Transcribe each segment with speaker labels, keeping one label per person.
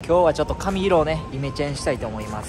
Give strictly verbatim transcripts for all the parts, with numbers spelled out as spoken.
Speaker 1: 今日はちょっと髪色をねイメチェンしたいと思います。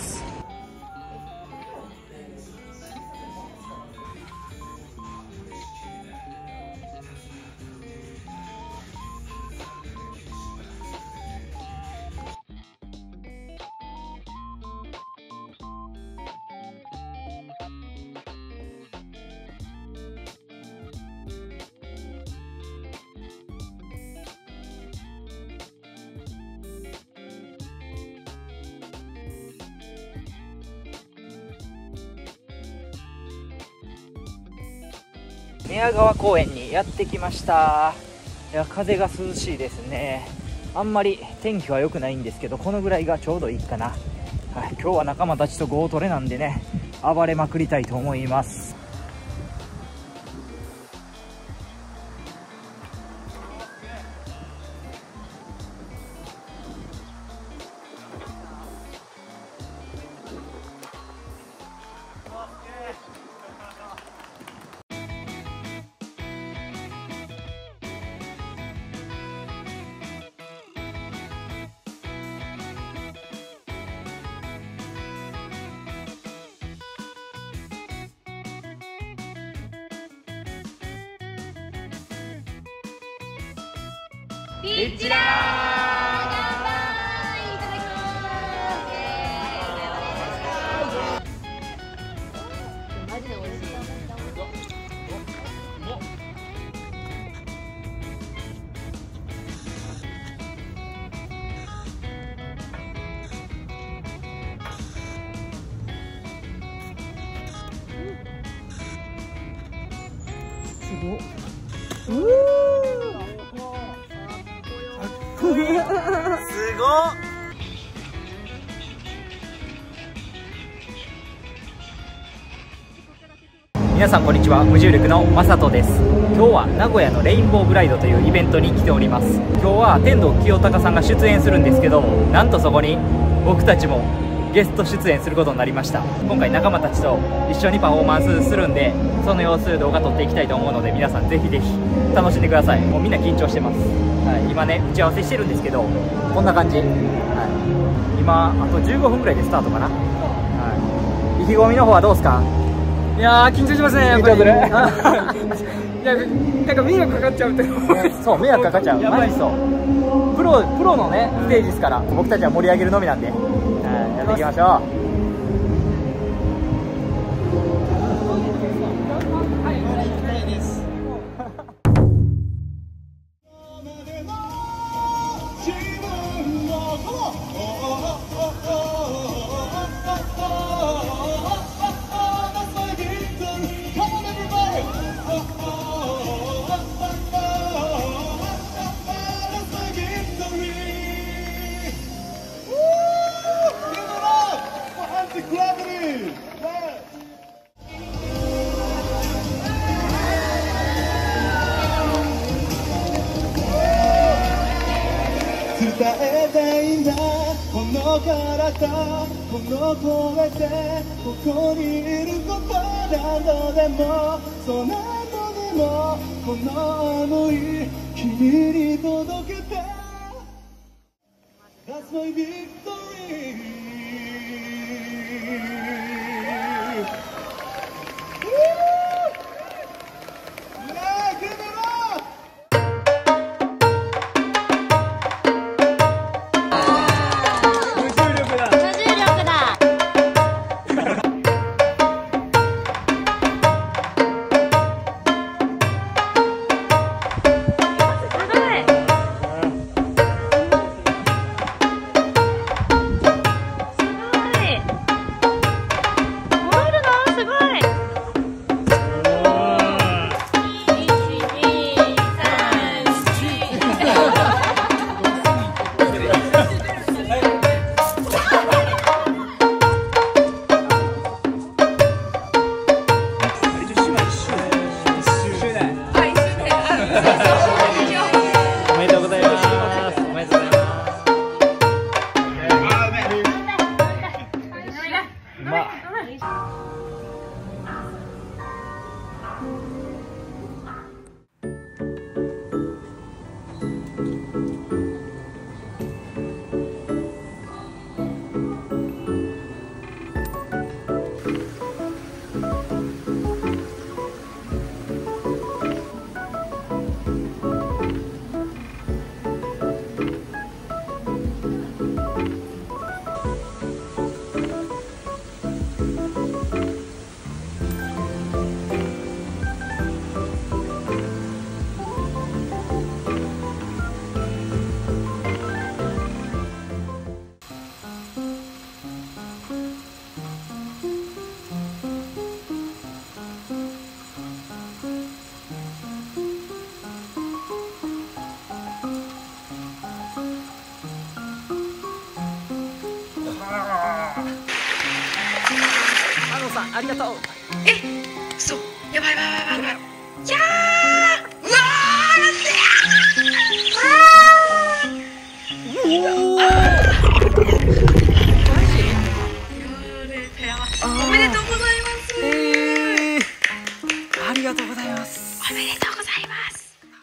Speaker 1: 寝屋川公園にやってきました。いや、風が涼しいですね。あんまり天気は良くないんですけど、このぐらいがちょうどいいかな。はい、今日は仲間たちとゴートレなんでね、暴れまくりたいと思います。
Speaker 2: ピッチラー乾杯いただきます。マジで美味しい。すごっ。うすごっ。
Speaker 1: 皆さんこんにちは、無重力のまさとです。今日は名古屋のレインボーブライドというイベントに来ております。今日は天童清隆さんが出演するんですけど、なんとそこに僕たちもゲスト出演することになりました。今回仲間たちと一緒にパフォーマンスするんで、その様子動画撮っていきたいと思うので、皆さんぜひぜひ楽しんでください。もうみんな緊張してます。はい、今ね打ち合わせしてるんですけど、こんな感じ。はい、今あとじゅうごふんぐらいでスタートかな。はい、意気込みの方はどうですか？
Speaker 3: いやー緊張しますね、やっぱり。
Speaker 1: 緊張する
Speaker 3: いや、なんか迷惑かかっちゃうって。
Speaker 1: そう、迷惑かかっちゃう。マジそう。プロ、プロのね、ステージですから、僕たちは盛り上げるのみなんで、はい、やっていきましょう。
Speaker 4: 伝えたいんだこの体この声でここにいること何度でもそう何度でもこの想い君に届けた That's my victory
Speaker 1: 野さんありがとう。
Speaker 2: え、そう、やばいやばいやばいやばい。いやー、うわー、おめでとうございます。
Speaker 1: えー、ありがとうございます。
Speaker 2: おめでとうございます。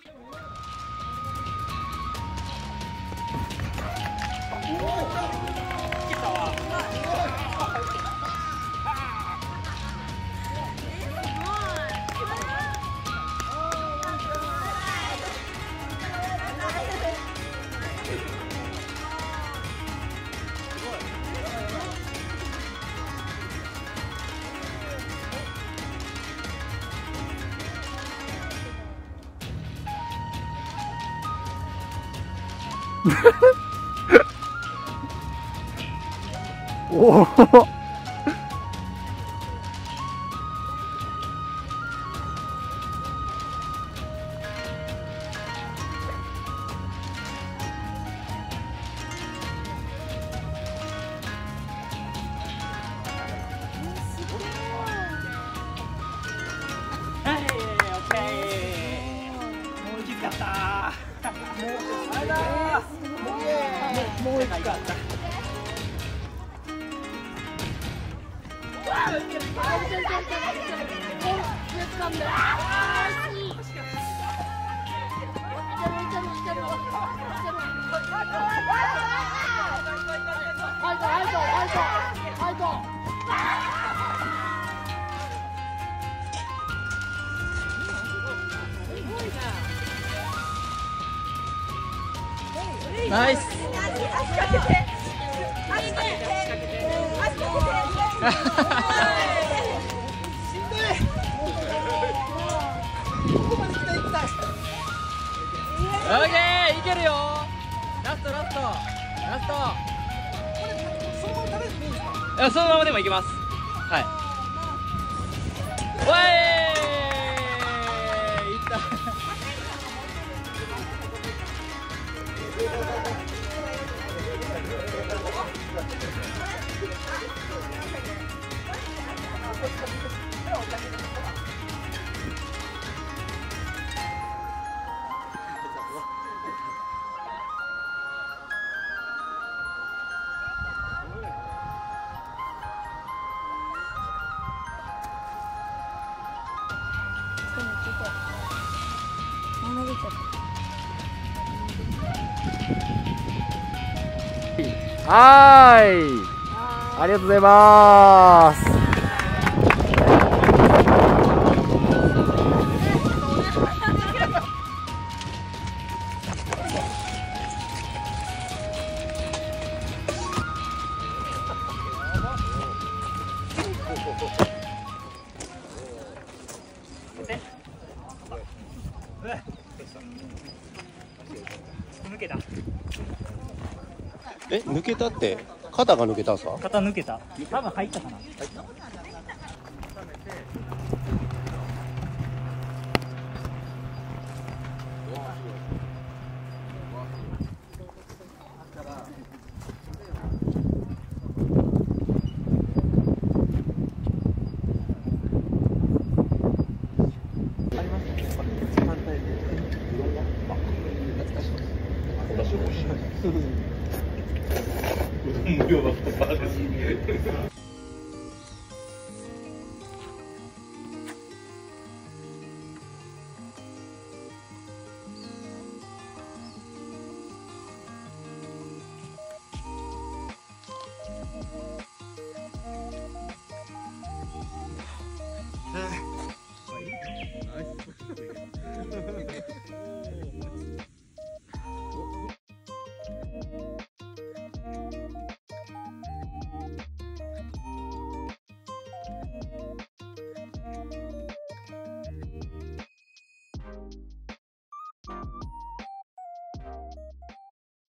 Speaker 1: おお。もう一回かった。ナイス。オッケー、いけるよ。ラストラストラスト。いや、そのままでもいけます。はい。わーい、いった。はーい、ありがとうございます。抜けた。
Speaker 5: え、抜けたって肩が抜けたんすか？
Speaker 1: 肩抜けた。多分入ったかな。
Speaker 5: 無料だった。